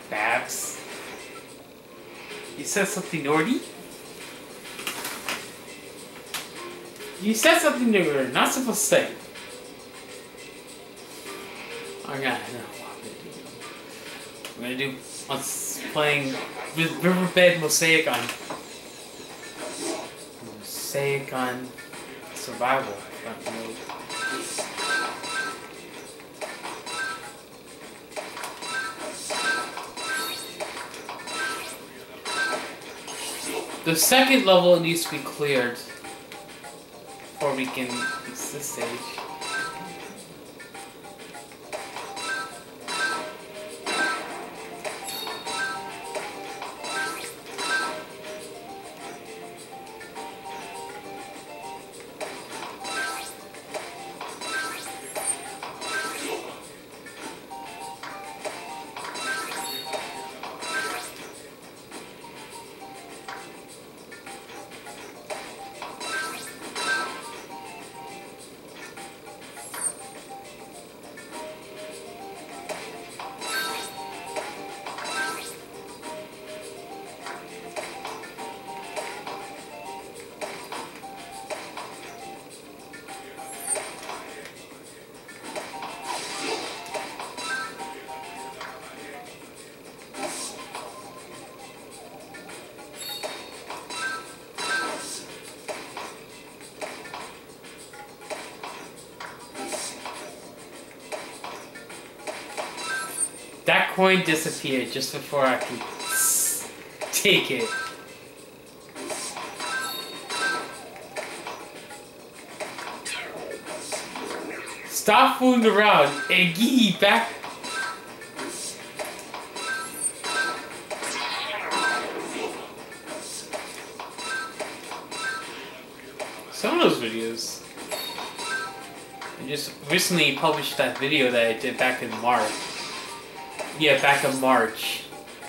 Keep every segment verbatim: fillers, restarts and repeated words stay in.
Babs. You said something naughty? You said something that we're not supposed to say. Oh god, I know what I'm gonna do. I'm gonna do us playing Riverbed Mosaic on Mosaic on survival front mode. The second level needs to be cleared before we can fix this stage. That coin disappeared just before I could take it. Stop fooling around and gee back. Some of those videos. I just recently published that video that I did back in March. Yeah, back in March.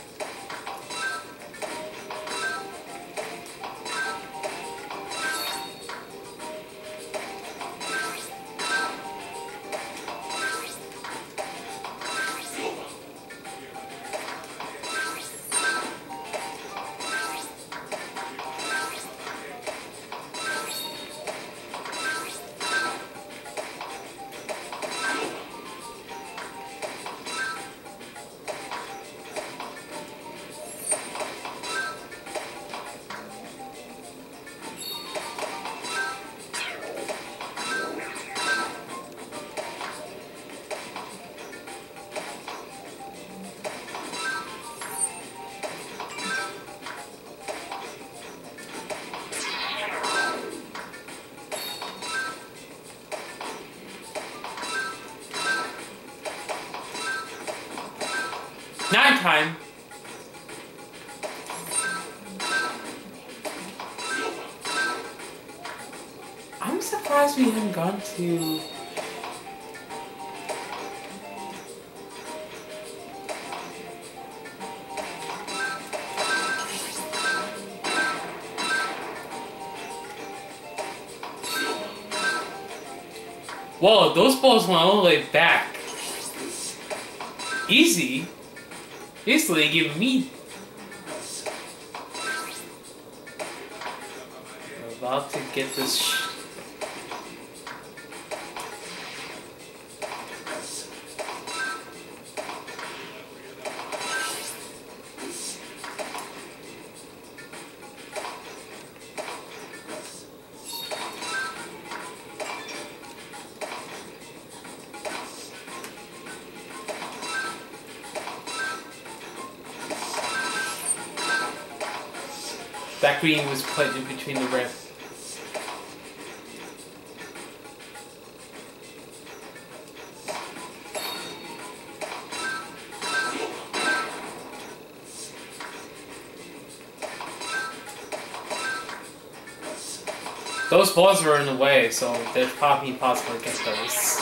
Nine time. I'm surprised we haven't gone to. Whoa, those balls went all the way back. Easy. Easily give me. We're about to get this. Sh That green was put in between the red. Those balls were in the way, so there's probably possible to get those.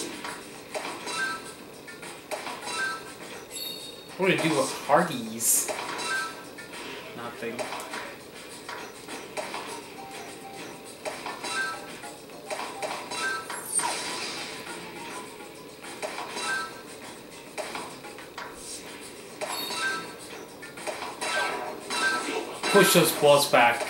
What do we do with Hardee's? Nothing. push those balls back.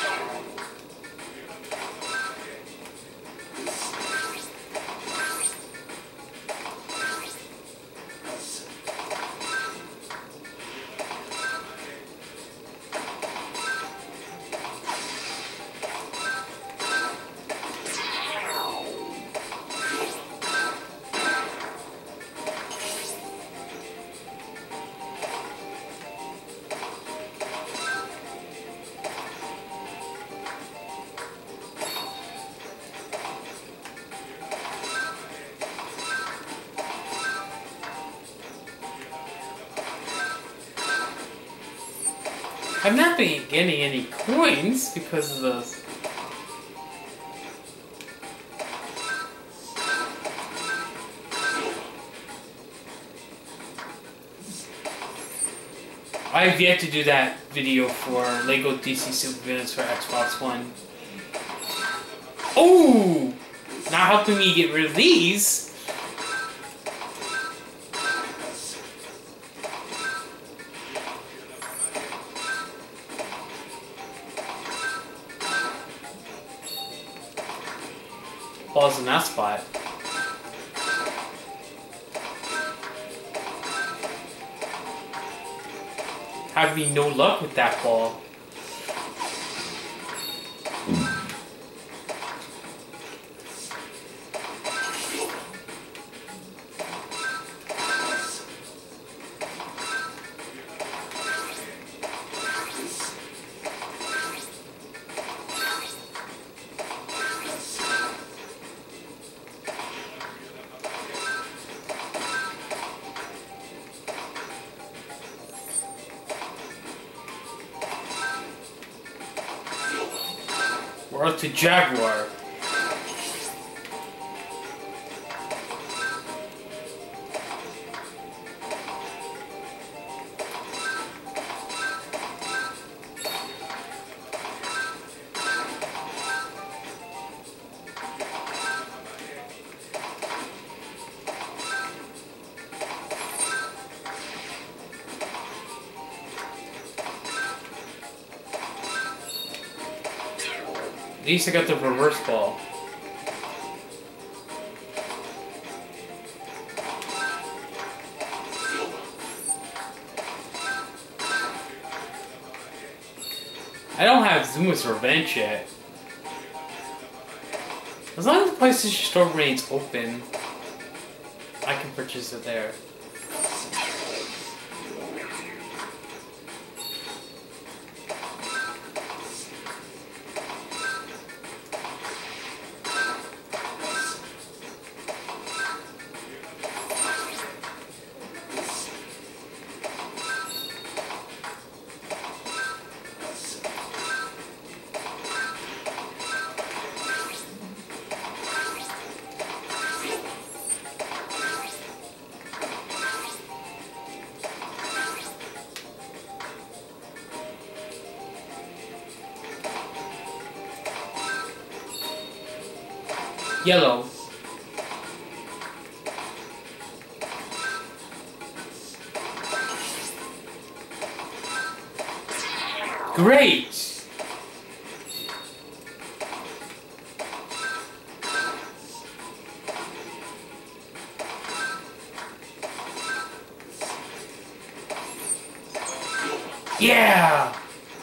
I've not been getting any coins because of those. I've yet to do that video for Lego D C Supervillains for Xbox One. Oh! Not helping me get rid of these. Balls in that spot. Having no luck with that ball. We're up to Jaguar. At least I got the reverse ball. I don't have Zuma's Revenge yet. As long as the PlayStation Store remains open, I can purchase it there. Yellow. Great! Yeah!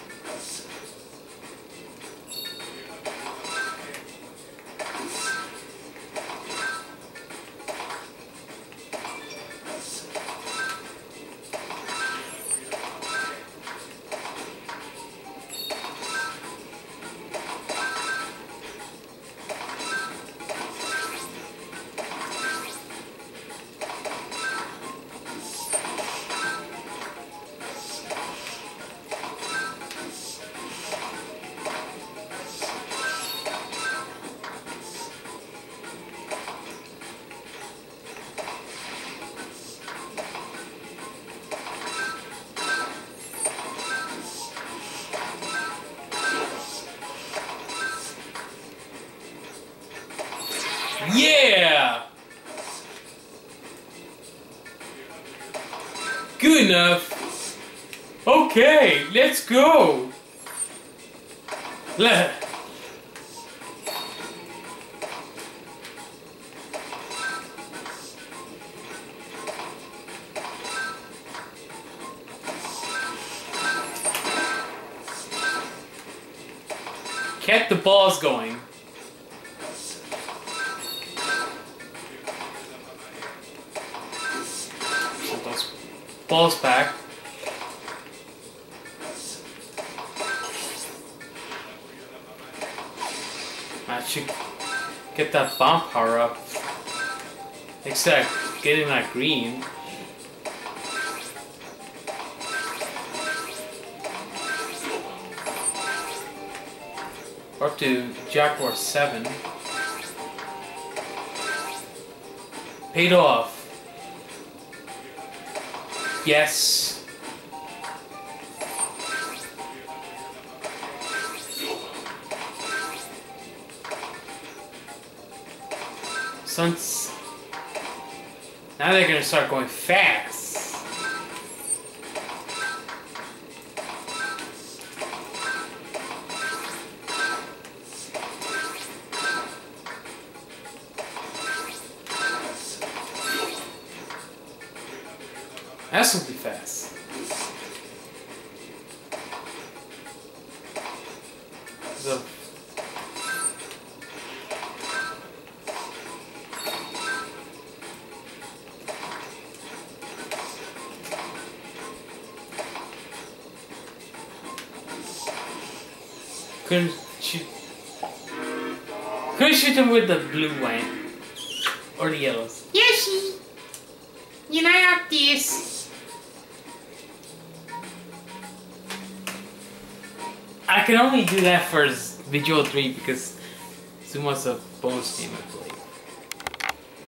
Yeah! Good enough. Okay, let's go. Le Kept the balls going. Put those balls back. I should get that bomb power up. Except getting that green. We're up to Jaguar seven. Paid off. Yes. Since now they're gonna start going fast. That's gonna be fast. So couldn't shoot couldn't shoot him with the blue one or the yellows. Yoshi, you know I got this. I can only do that for Visual three because Zuma's a bonus game I play.